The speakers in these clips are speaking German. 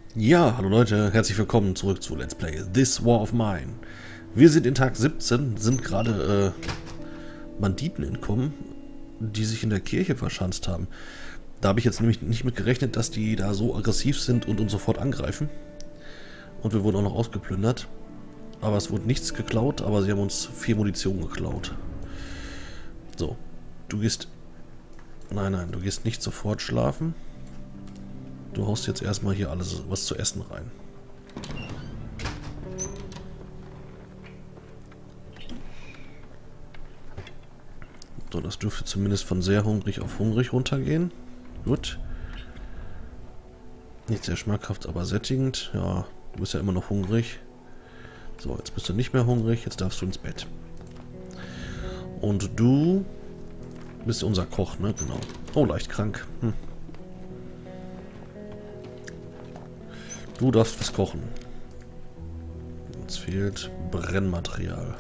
Ja, hallo Leute, herzlich willkommen zurück zu Let's Play This War of Mine. Wir sind in Tag 17, sind gerade Banditen entkommen, die sich in der Kirche verschanzt haben. Da habe ich jetzt nämlich nicht mit gerechnet, dass die da so aggressiv sind und uns sofort angreifen. Und wir wurden auch noch ausgeplündert. Aber es wurde nichts geklaut, aber sie haben uns 4 Munition geklaut. So, du gehst... Nein, du gehst nicht sofort schlafen. Du haust jetzt erstmal hier alles was zu essen rein. So, das dürfte zumindest von sehr hungrig auf hungrig runtergehen. Gut. Nicht sehr schmackhaft, aber sättigend. Ja, du bist ja immer noch hungrig. So, jetzt bist du nicht mehr hungrig. Jetzt darfst du ins Bett. Und du bist unser Koch, ne? Genau. Oh, leicht krank. Du darfst was kochen. Uns fehlt Brennmaterial.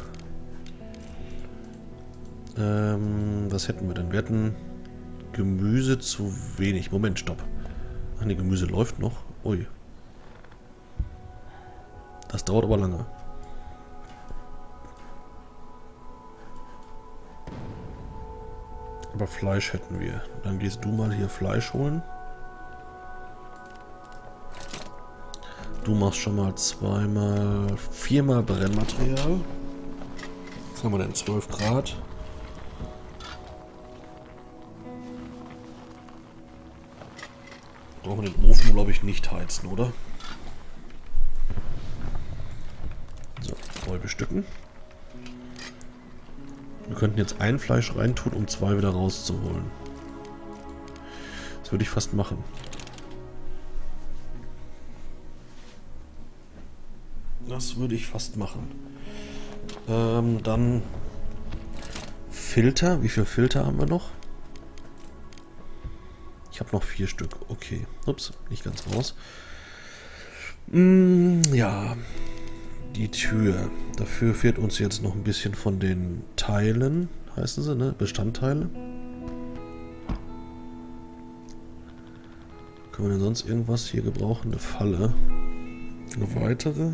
Was hätten wir denn? Wir hätten Gemüse zu wenig. Moment, stopp. Ach ne, Gemüse läuft noch. Ui. Das dauert aber lange. Aber Fleisch hätten wir. Dann gehst du mal hier Fleisch holen. Du machst schon mal viermal Brennmaterial. Was haben wir denn? 12 Grad. Brauchen wir den Ofen, glaube ich, nicht heizen, oder? So, neu bestücken. Wir könnten jetzt ein Fleisch reintun, um 2 wieder rauszuholen. Das würde ich fast machen. Das würde ich fast machen. Dann Filter. Wie viele Filter haben wir noch? Ich habe noch 4 Stück. Okay. Ups, nicht ganz raus. Ja. Die Tür. Dafür fehlt uns jetzt noch ein bisschen von den Teilen. Heißen sie, ne? Bestandteile. Können wir denn sonst irgendwas hier gebrauchen? Eine Falle. Eine weitere.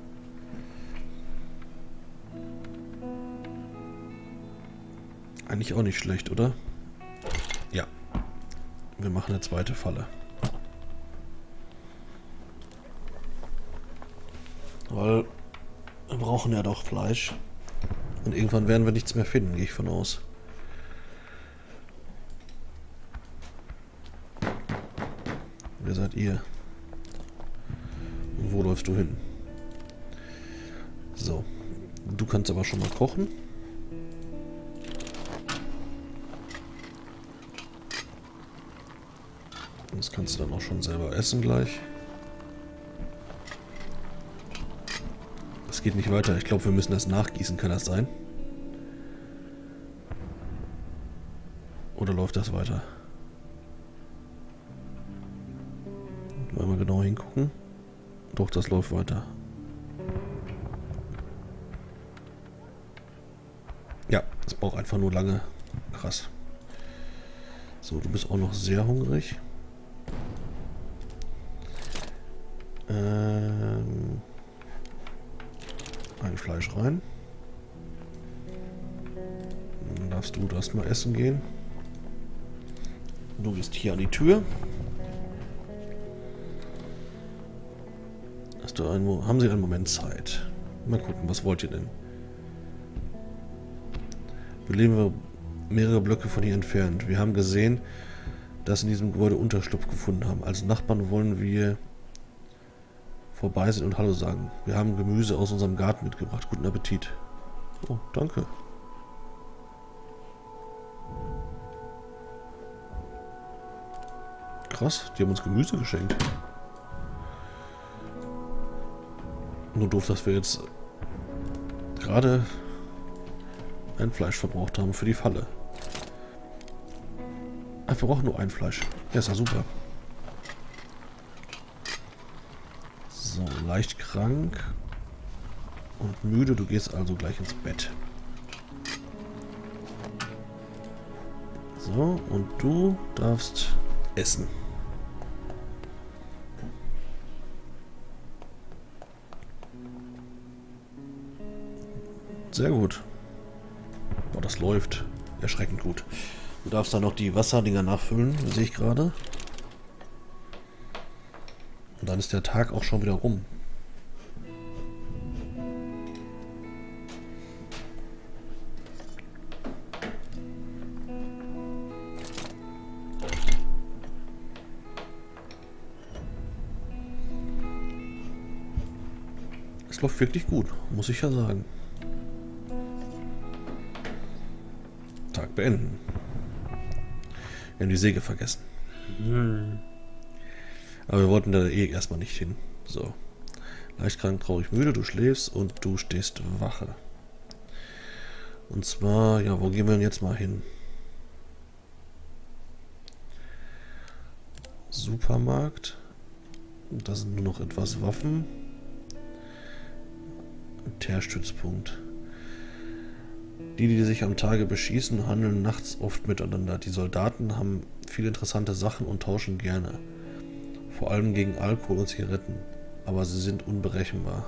Eigentlich auch nicht schlecht, oder? Ja. Wir machen eine zweite Falle. Weil wir brauchen ja doch Fleisch. Und irgendwann werden wir nichts mehr finden, gehe ich von aus. Wer seid ihr? Und wo läufst du hin? So. Du kannst aber schon mal kochen. Das kannst du dann auch schon selber essen gleich. Das geht nicht weiter. Ich glaube, wir müssen das nachgießen. Kann das sein? Oder läuft das weiter? Wollen wir genau hingucken? Doch, das läuft weiter. Ja, es braucht einfach nur lange. Krass. So, du bist auch noch sehr hungrig. Ein Fleisch rein. Dann darfst du das mal essen gehen. Du gehst hier an die Tür. Haben Sie einen Moment Zeit? Mal gucken, was wollt ihr denn? Wir leben mehrere Blöcke von hier entfernt. Wir haben gesehen, dass in diesem Gebäude Unterschlupf gefunden haben. Als Nachbarn wollen wir vorbei sind und Hallo sagen. Wir haben Gemüse aus unserem Garten mitgebracht. Guten Appetit. Oh, danke. Krass, die haben uns Gemüse geschenkt. Nur doof, dass wir jetzt gerade ein Fleisch verbraucht haben für die Falle. Ach, wir brauchen nur ein Fleisch. Ja, ist ja super. So, leicht krank und müde. Du gehst also gleich ins Bett. So, und du darfst essen. läuft sehr gut. Boah, das läuft erschreckend gut. Du darfst dann noch die Wasserdinger nachfüllen, sehe ich gerade. Und dann ist der Tag auch schon wieder rum. Es läuft wirklich gut, muss ich ja sagen. Tag beenden. Wir haben die Säge vergessen. Aber wir wollten da eh erstmal nicht hin. So. Leicht krank, traurig, müde, du schläfst und du stehst Wache. Und zwar, ja, wo gehen wir denn jetzt mal hin? Supermarkt. Da sind nur noch etwas Waffen. Teerstützpunkt. Die sich am Tage beschießen, handeln nachts oft miteinander. Die Soldaten haben viele interessante Sachen und tauschen gerne. Vor allem gegen Alkohol und Zigaretten. Aber sie sind unberechenbar.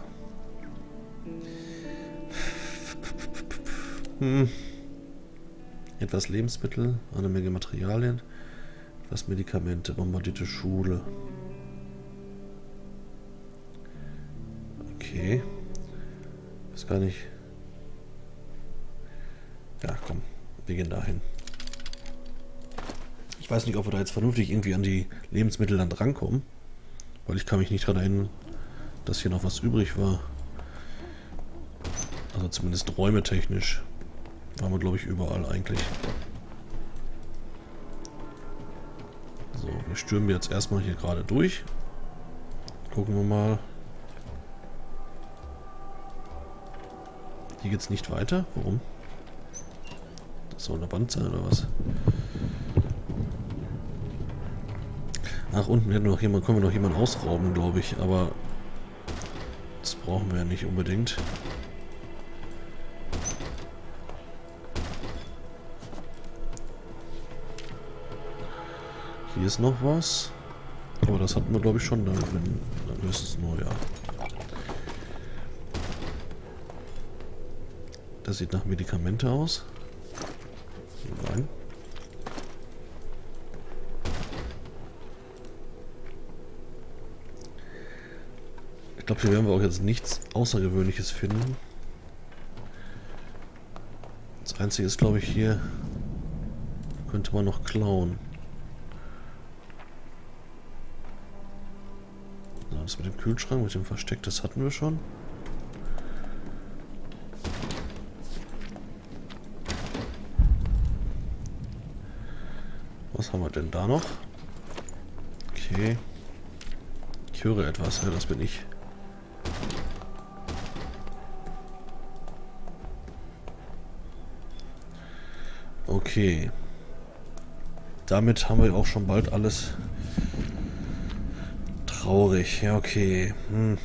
Etwas Lebensmittel, eine Menge Materialien, etwas Medikamente, bombardierte Schule. Okay. Ist gar nicht. Ja, komm, wir gehen dahin. Ich weiß nicht, ob wir da jetzt vernünftig irgendwie an die Lebensmittel dann drankommen. Weil ich kann mich nicht daran erinnern, dass hier noch was übrig war. Also zumindest räumetechnisch. Waren wir, glaube ich, überall eigentlich. So, wir stürmen jetzt erstmal hier gerade durch. Gucken wir mal. Hier geht es nicht weiter. Warum? Das soll eine Wand sein oder was? Ach, unten können wir noch jemanden ausrauben, glaube ich. Aber das brauchen wir ja nicht unbedingt. Hier ist noch was. Aber das hatten wir, glaube ich, schon. Dann höchstens nur, ja. Das sieht nach Medikamente aus. Nein. Ich glaube, hier werden wir auch jetzt nichts Außergewöhnliches finden. Das Einzige ist, glaube ich, hier könnte man noch klauen. So, das mit dem Kühlschrank, mit dem Versteck, das hatten wir schon. Was haben wir denn da noch? Okay. Ich höre etwas, ja, das bin ich. Okay. Damit haben wir auch schon bald alles traurig. Ja, okay. Wir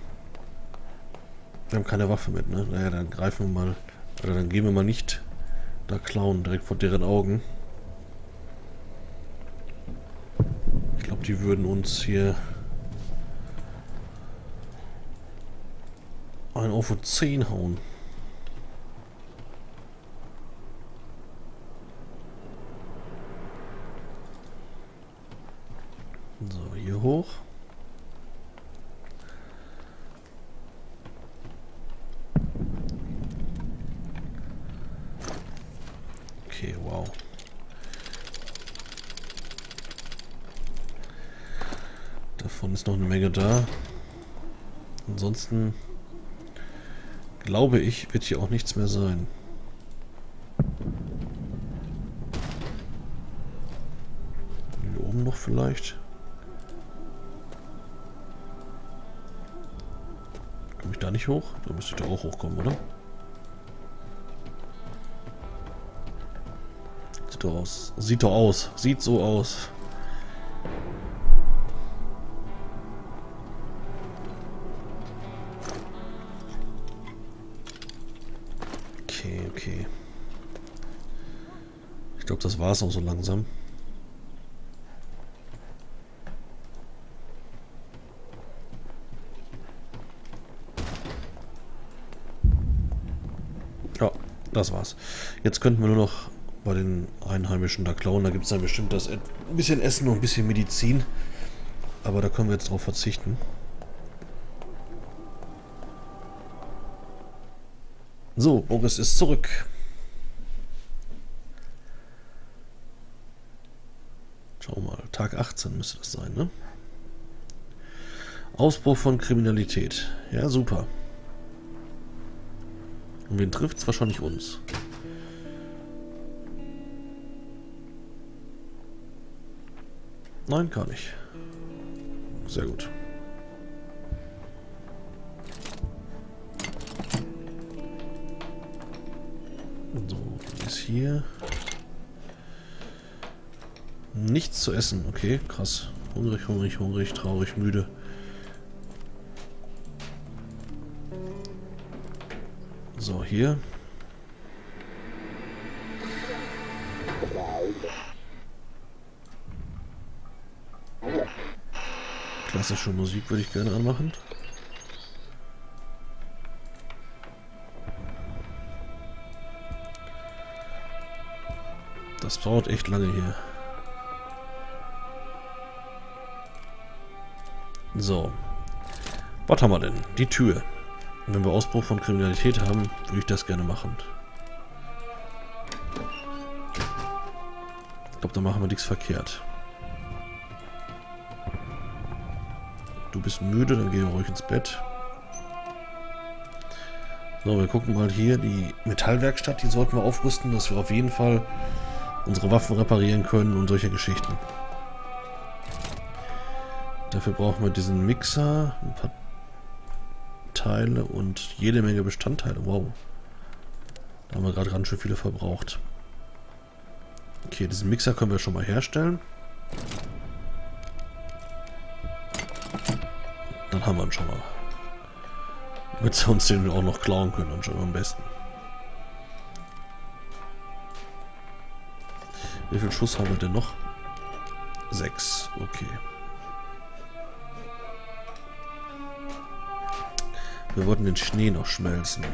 haben keine Waffe mit, ne? Naja, dann greifen wir mal. Oder dann gehen wir mal nicht da klauen, direkt vor deren Augen. Ich glaube, die würden uns hier einen auf die 10 hauen. So, hier hoch. Okay, wow. Davon ist noch eine Menge da. Ansonsten glaube ich, wird hier auch nichts mehr sein. Hier oben noch vielleicht. Komme ich da nicht hoch? Da müsste ich da auch hochkommen, oder? Sieht doch aus. Sieht doch aus. Sieht so aus. Okay. Ich glaube, das war es auch so langsam. das war's. Jetzt könnten wir nur noch bei den Einheimischen da klauen. Da gibt es dann bestimmt das ein bisschen Essen und ein bisschen Medizin. Aber da können wir jetzt drauf verzichten. So, Boris ist zurück. Schauen wir mal. Tag 18 müsste das sein, ne? Ausbruch von Kriminalität. Ja, super. Und wen trifft's? Wahrscheinlich uns. Nein, gar nicht. Sehr gut. So, ist hier. Nichts zu essen. Okay, krass. Hungrig, hungrig, hungrig, traurig, müde. So, hier. Klassische Musik würde ich gerne anmachen. Das dauert echt lange hier. So. Was haben wir denn? Die Tür. Wenn wir Ausbruch von Kriminalität haben, würde ich das gerne machen. Ich glaube, da machen wir nichts verkehrt. Du bist müde, dann gehen wir ruhig ins Bett. So, wir gucken mal hier. Die Metallwerkstatt, die sollten wir aufrüsten, dass wir auf jeden Fall unsere Waffen reparieren können und solche Geschichten. Dafür brauchen wir diesen Mixer, ein paar Teile und jede Menge Bestandteile. Wow. Da haben wir gerade ganz schön viele verbraucht. Okay, diesen Mixer können wir schon mal herstellen. Dann haben wir ihn schon mal. Damit wir uns den auch noch klauen können, dann schon am besten. Wie viel Schuss haben wir denn noch? 6, okay. Wir wollten den Schnee noch schmelzen.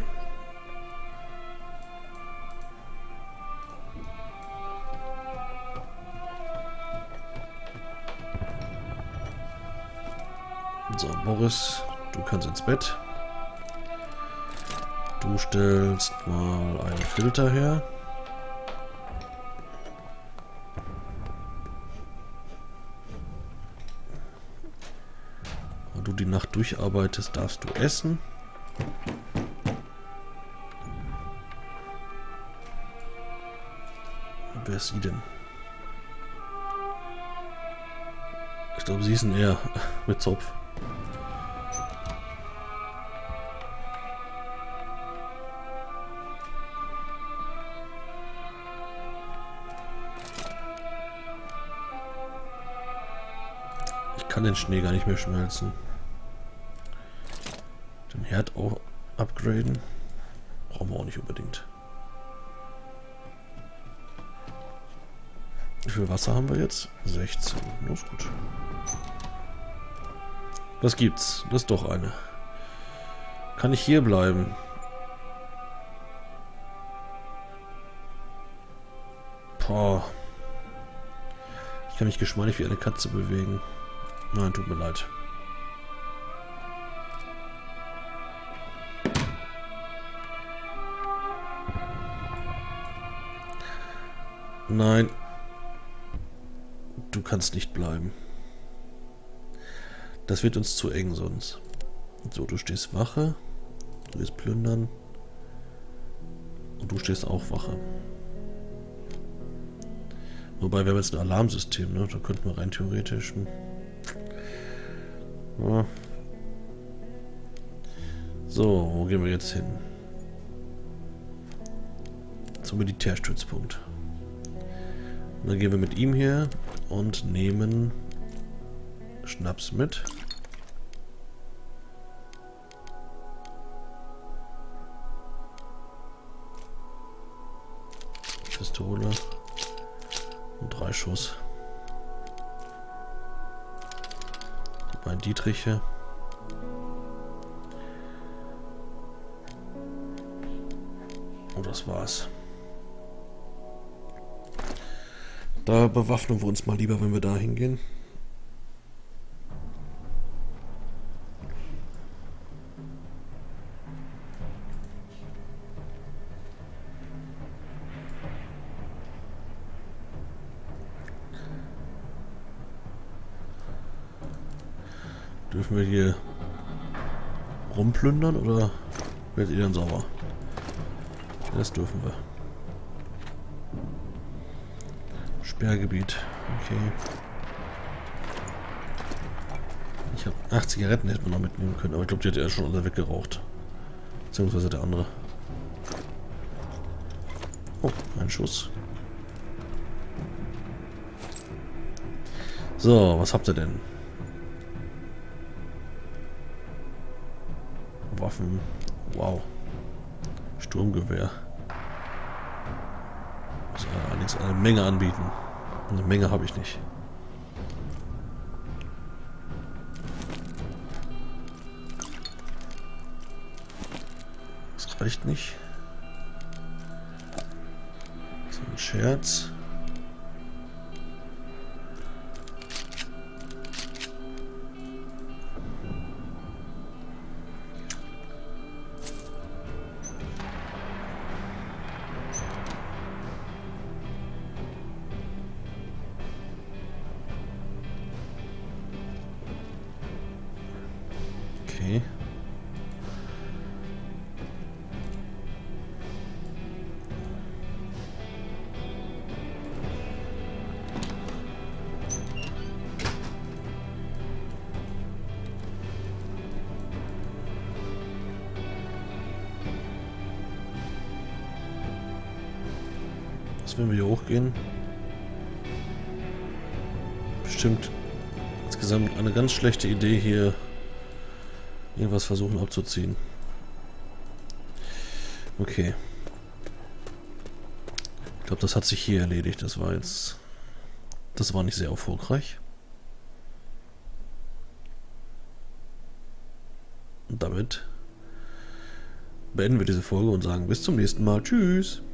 So, Boris, du kannst ins Bett. Du stellst mal einen Filter her. Wenn du die Nacht durcharbeitest, darfst du essen. Wer ist sie denn? Ich glaube, sie ist ein R mit Zopf. Ich kann den Schnee gar nicht mehr schmelzen. Den Herd auch upgraden. Brauchen wir auch nicht unbedingt. Wie viel Wasser haben wir jetzt? 16. Das ist gut. Was gibt's? Das ist doch eine. Kann ich hier bleiben? Boah. Ich kann mich geschmeidig wie eine Katze bewegen. Nein, tut mir leid. Nein. Du kannst nicht bleiben. Das wird uns zu eng sonst. So, du stehst Wache. Du willst plündern. Und du stehst auch Wache. Wobei, wir haben jetzt ein Alarmsystem, ne? Da könnten wir rein theoretisch... Ja. So, wo gehen wir jetzt hin? Zum Militärstützpunkt. Und dann gehen wir mit ihm hier und nehmen Schnaps mit. Pistole und 3 Schuss. Die beiden Dietriche. Und das war's. Da bewaffnen wir uns mal lieber, wenn wir da hingehen. Dürfen wir hier rumplündern oder werdet ihr dann sauer? Das dürfen wir. Sperrgebiet. Okay. Ich habe 8 Zigaretten hätte man noch mitnehmen können, aber ich glaube, die hat er schon alle weggeraucht. Beziehungsweise der andere. Oh, ein Schuss. So, was habt ihr denn? Waffen. Wow. Sturmgewehr. Muss allerdings eine Menge anbieten. Eine Menge habe ich nicht. Das reicht nicht. So ein Scherz. Okay. Jetzt, wenn wir hier hochgehen, bestimmt insgesamt eine ganz schlechte Idee, hier irgendwas versuchen abzuziehen. Okay. Ich glaube, das hat sich hier erledigt. Das war nicht sehr erfolgreich. Und damit beenden wir diese Folge und sagen bis zum nächsten Mal. Tschüss.